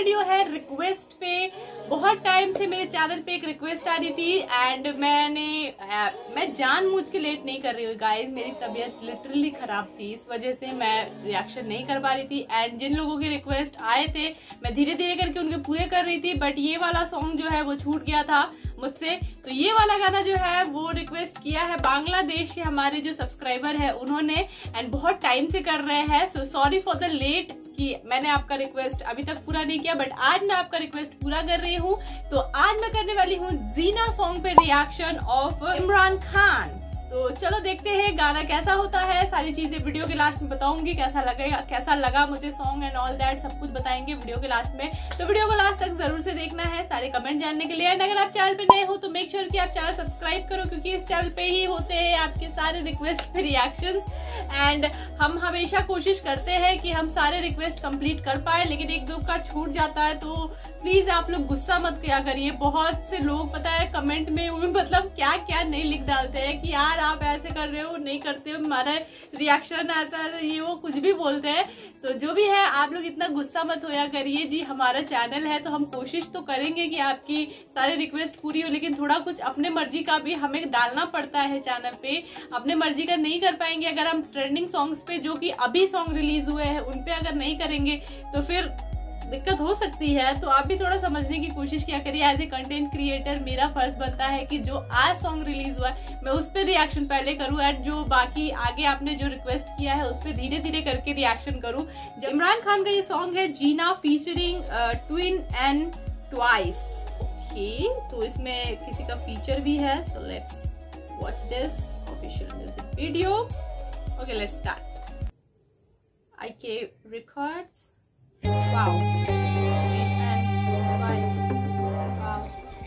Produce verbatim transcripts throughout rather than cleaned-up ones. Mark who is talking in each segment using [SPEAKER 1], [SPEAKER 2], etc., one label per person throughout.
[SPEAKER 1] Video है request पे। बहुत टाइम से मेरे चैनल पे एक रिक्वेस्ट आ रही थी एंड मैंने आ, मैं जानबूझ के लेट नहीं कर रही हूँ गाइस, मेरी तबीयत लिटरली खराब थी, इस वजह से मैं रिएक्शन नहीं कर पा रही थी। एंड जिन लोगों के रिक्वेस्ट आए थे मैं धीरे धीरे करके उनके पूरे कर रही थी, बट ये वाला सॉन्ग जो है वो छूट गया था मुझसे। तो ये वाला गाना जो है वो रिक्वेस्ट किया है बांग्लादेश के हमारे जो सब्सक्राइबर है उन्होंने, एंड बहुत टाइम से कर रहे हैं। So sorry for the late कि मैंने आपका रिक्वेस्ट अभी तक पूरा नहीं किया, बट आज मैं आपका रिक्वेस्ट पूरा कर रही हूँ। तो आज मैं करने वाली हूँ जीना सॉन्ग पे रिएक्शन ऑफ इमरान खान। तो चलो देखते हैं गाना कैसा होता है, सारी चीजें वीडियो के लास्ट में बताऊंगी, कैसा लगेगा कैसा लगा मुझे सॉन्ग एंड ऑल दैट सब कुछ बताएंगे वीडियो के लास्ट में। तो वीडियो को लास्ट तक जरूर से देखना है सारे कमेंट जानने के लिए। एंड अगर आप चैनल पे नए हो तो मेक श्योर कि आप चैनल सब्सक्राइब करो, क्योंकि इस चैनल पे ही होते हैं आपके सारे रिक्वेस्ट पे रिएक्शन। एंड हम हमेशा कोशिश करते हैं कि हम सारे रिक्वेस्ट कंप्लीट कर पाए, लेकिन एक दो का छूट जाता है तो प्लीज आप लोग गुस्सा मत किया करिए। बहुत से लोग पता है कमेंट में मतलब क्या क्या नहीं लिख डालते हैं कि यार आप ऐसे कर रहे हो, नहीं करते हो, हमारा रिएक्शन ऐसा ये वो कुछ भी बोलते हैं। तो जो भी है आप लोग इतना गुस्सा मत होया करिए जी, हमारा चैनल है तो हम कोशिश तो करेंगे कि आपकी सारे रिक्वेस्ट पूरी हो, लेकिन थोड़ा कुछ अपने मर्जी का भी हमें डालना पड़ता है चैनल पे। अपने मर्जी का नहीं कर पाएंगे अगर हम ट्रेंडिंग सॉन्ग्स पे जो कि अभी सॉन्ग रिलीज हुए हैं उन पे अगर नहीं करेंगे तो फिर दिक्कत हो सकती है। तो आप भी थोड़ा समझने की कोशिश किया करिए। एज ए कंटेंट क्रिएटर मेरा फर्ज बनता है कि जो आज सॉन्ग रिलीज हुआ है मैं उस पर रिएक्शन पहले करूं, एंड जो बाकी आगे आपने जो रिक्वेस्ट किया है उस पर धीरे धीरे करके रिएक्शन करूं। इमरान खान का ये सॉन्ग है जीना featuring twin and Twice. Okay, तो इसमें किसी का फीचर भी है। So let's watch this official music video. Okay let's start. I K records. Wow. And twice. Wow.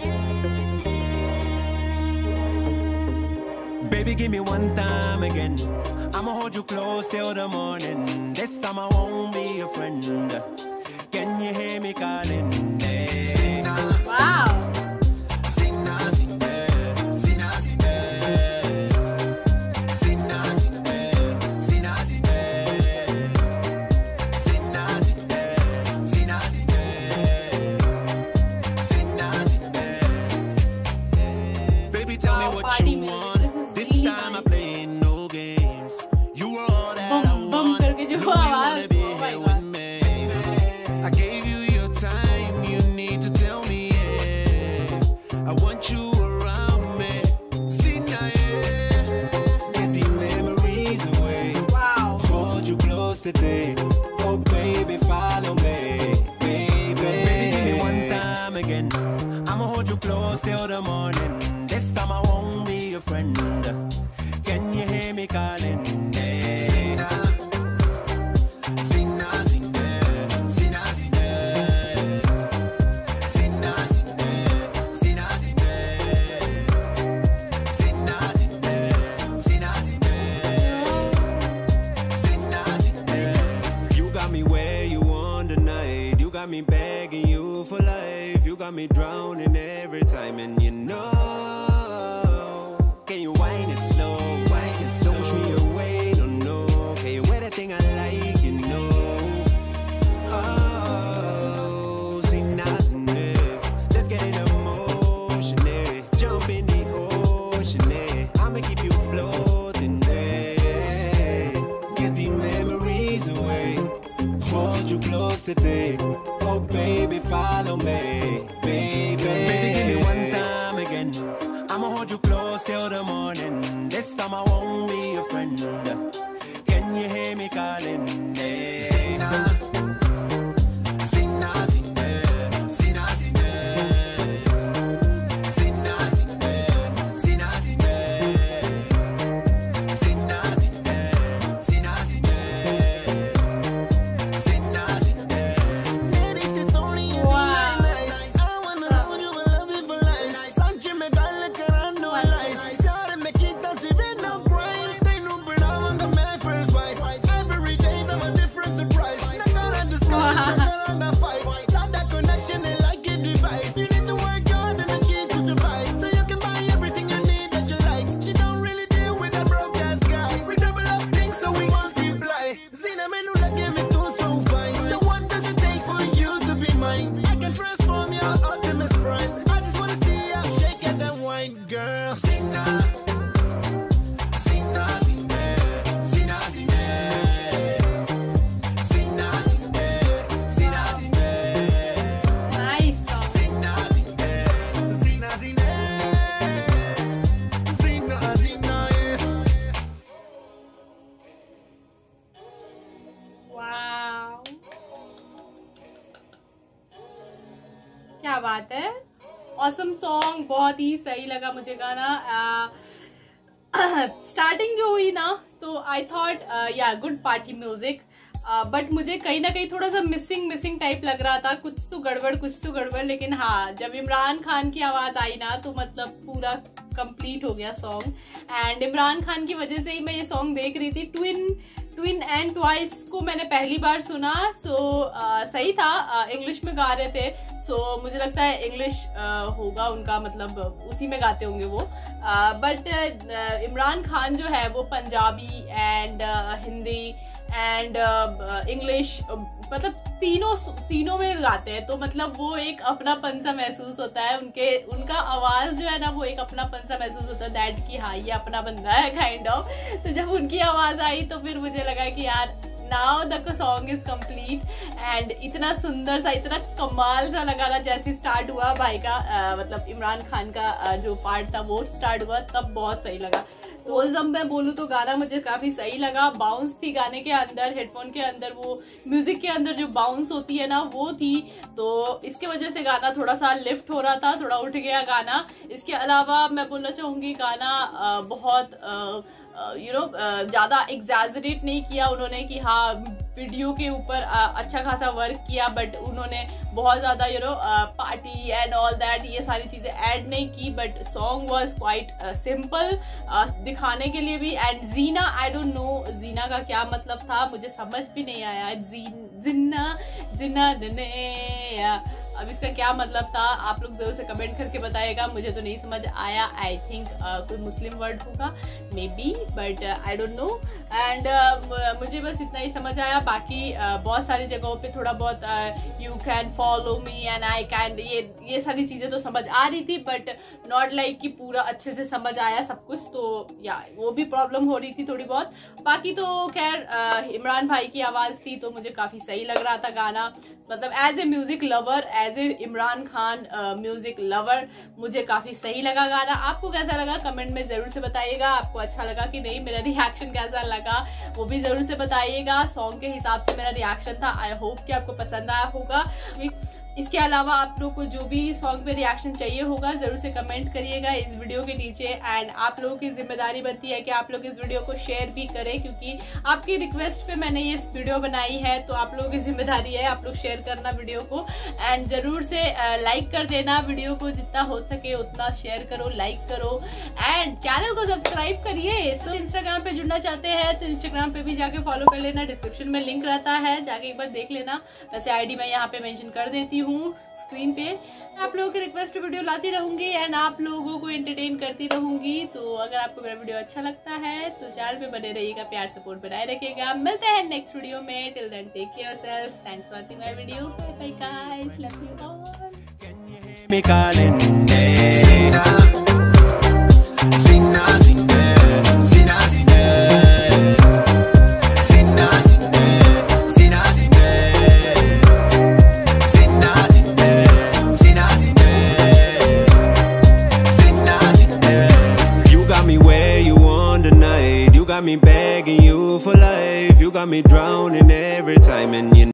[SPEAKER 2] Baby, give me one time again. I'ma hold you close till the morning. This time I won't be a friend. Can you hear me calling? Hey. Sing now.
[SPEAKER 1] Wow.
[SPEAKER 2] Sing now, sing there. Sing now, sing there. Sing now, sing there. Sing now, sing there. Sing now, sing there. Sing now, sing there. Sing now, sing there. Baby, tell me what you want. This time I play no games. You are all that I want. You wanna be here with me. I gave you your time. You need to tell me, yeah. I want you around me. See now, yeah. Get the memories away.
[SPEAKER 1] Wow.
[SPEAKER 2] Hold you close today. Oh baby, follow me, baby. Baby, give me one time again. I'ma hold you close till the morning. This time I won't be a friend. Can you hear me calling? Hey. Sing now, sing now, sing there, sing now, sing there, sing now, sing there, sing now, sing there, sing now, sing there, sing now, sing there, sing now, sing there. You got me where you want tonight. You got me begging you for life. You got me drowning every time, and you know. Can you wind it slow? Wind it slow. Don't push me away, no, no. Can you wear that thing I like, you know? Oh, sing now, sing there. Let's get in emotion, eh? Jump in the ocean, eh? I'ma keep you floating there. Get the memories away. Hold you close today. Oh baby, follow me, baby. Baby, give me one time again.
[SPEAKER 1] बात है, awesome song, बहुत ही सही लगा मुझे गाना। Starting जो हुई ना तो I thought yeah good party music, but मुझे कहीं ना कहीं थोड़ा सा मिसिंग मिसिंग टाइप लग रहा था, कुछ तो गड़बड़ कुछ तो गड़बड़। लेकिन हाँ, जब इमरान खान की आवाज आई ना तो मतलब पूरा कंप्लीट हो गया सॉन्ग। एंड इमरान खान की वजह से ही मैं ये सॉन्ग देख रही थी। ट्विन ट्विन एंड ट्वाइस को मैंने पहली बार सुना, सो uh, सही था, इंग्लिश uh, में गा रहे थे, सो so, मुझे लगता है इंग्लिश uh, होगा उनका, मतलब उसी में गाते होंगे वो। बट uh, इमरान खान जो है वो Punjabi and uh, Hindi and English uh, मतलब तीनों तीनों में गाते हैं, तो मतलब वो एक अपनापन सा महसूस होता है। उनके उनका आवाज जो है ना वो एक अपनापन सा महसूस होता है, दैट कि हाँ ये अपना बंदा है काइंड ऑफ। तो जब उनकी आवाज आई तो फिर मुझे लगा कि यार now the song is complete. And इतना सुंदर सा, इतना कमाल सा लगा था जैसे स्टार्ट हुआ भाई का आ, मतलब इमरान खान का आ, जो पार्ट था वो स्टार्ट हुआ, तब बहुत सही लगा। तो जब मैं बोलूँ तो गाना मुझे काफी सही लगा। बाउंस थी गाने के अंदर, हेडफोन के अंदर, वो म्यूजिक के अंदर जो बाउंस होती है ना वो थी, तो इसके वजह से गाना थोड़ा सा लिफ्ट हो रहा था, थोड़ा उठ गया गाना। इसके अलावा मैं बोलना चाहूंगी गाना आ, बहुत आ, यू नो ज्यादा एग्जैजरेट नहीं किया उन्होंने कि हाँ वीडियो के ऊपर अच्छा खासा वर्क किया, बट उन्होंने बहुत ज्यादा you know party and all that ये सारी चीजें ऐड नहीं की। But song was quite simple दिखाने के लिए भी। And Zina, I don't know Zina का क्या मतलब था, मुझे समझ भी नहीं आया। जिन्ना जिन्ना ने अब इसका क्या मतलब था, आप लोग जरूर से कमेंट करके बताइएगा, मुझे तो नहीं समझ आया। आई थिंक uh, कोई मुस्लिम वर्ड होगा maybe, but I don't know. And मुझे बस इतना ही समझ आया, बाकी uh, बहुत सारी जगहों पे थोड़ा बहुत you can follow me and I can, ये ये सारी चीजें तो समझ आ रही थी, बट नॉट लाइक कि पूरा अच्छे से समझ आया सब कुछ, तो या वो भी प्रॉब्लम हो रही थी थोड़ी बहुत। बाकी तो खैर uh, इमरान भाई की आवाज थी तो मुझे काफी सही लग रहा था गाना, मतलब as a music lover, as a Imran Khan music lover मुझे काफी सही लगा गाना। आपको कैसा लगा कमेंट में जरूर से बताइएगा, आपको अच्छा लगा कि नहीं, मेरा रिएक्शन कैसा लगा वो भी जरूर से बताइएगा। सॉन्ग के हिसाब से मेरा रिएक्शन था, आई होप कि आपको पसंद आया होगा। इसके अलावा आप लोग को जो भी सॉन्ग पे रिएक्शन चाहिए होगा जरूर से कमेंट करिएगा इस वीडियो के नीचे। एंड आप लोगों की जिम्मेदारी बनती है कि आप लोग इस वीडियो को शेयर भी करें, क्योंकि आपकी रिक्वेस्ट पे मैंने ये वीडियो बनाई है, तो आप लोगों की जिम्मेदारी है आप लोग शेयर करना वीडियो को। एंड जरूर से लाइक कर देना वीडियो को, जितना हो सके उतना शेयर करो, लाइक करो। एंड चैनल को सब्सक्राइब करिए। तो इंस्टाग्राम पे जुड़ना चाहते हैं तो इंस्टाग्राम पे भी जाके फॉलो कर लेना, डिस्क्रिप्शन में लिंक रहता है, जाके एक बार देख लेना। वैसे आईडी मैं यहाँ पे मेंशन कर देती हूँ स्क्रीन पे। आप लोगों की रिक्वेस्ट वीडियो लाती रहूंगी एंड आप लोगों को एंटरटेन करती रहूंगी। तो अगर आपको मेरा वीडियो अच्छा लगता है तो चैनल पे बने रहिएगा, प्यार सपोर्ट बनाए रखिएगा। मिलते हैं नेक्स्ट वीडियो में, till then take care yourself, thanks for watching my video, bye guys, love you all.
[SPEAKER 2] Me calling, Zina, Zina, Zina, Zina, Zina, Zina, Zina, me begging you for life, you got me drowning every time, and you